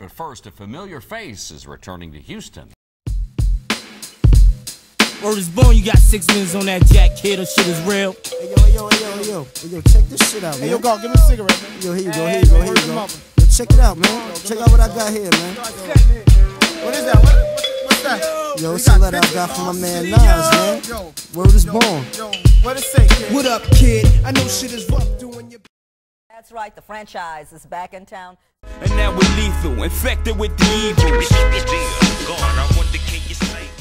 But first, a familiar face is returning to Houston. Word is born, you got 6 minutes on that Jack Kid, or shit is real. Hey, yo, check this shit out, man. Hey, yo, go, give me a cigarette, man. Yo, here you go. Yo, check it out, man. Check out what I got here, man. What is that? What's that? Yo, it's a letter I got from my man Nas, man. Word is born. Yo, what it say, kid? What up, kid? I know shit is rough doing your... That's right, the franchise is back in town. And now we're lethal, infected with the evil. God, I wonder, can you say?